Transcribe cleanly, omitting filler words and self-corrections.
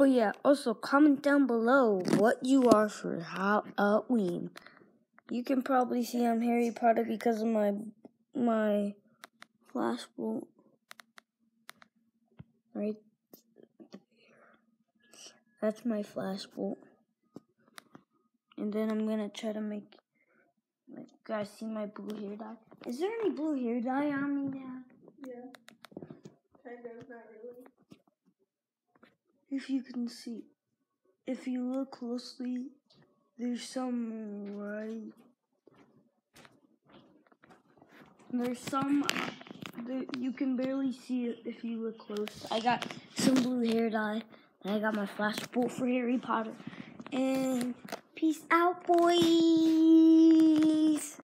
Oh yeah, also comment down below what you are for Halloween. You can probably see I'm Harry Potter because of my flashlight right there. That's my flashlight. And then I'm gonna try to make you guys see my blue hair dye. Is there any blue hair dye on me now? Yeah. Kind of, not really. If you can see. If you look closely, there's some right. There's some you can barely see it if you look close. I got some blue hair dye. And I got my flashlight for Harry Potter. And peace out, boys.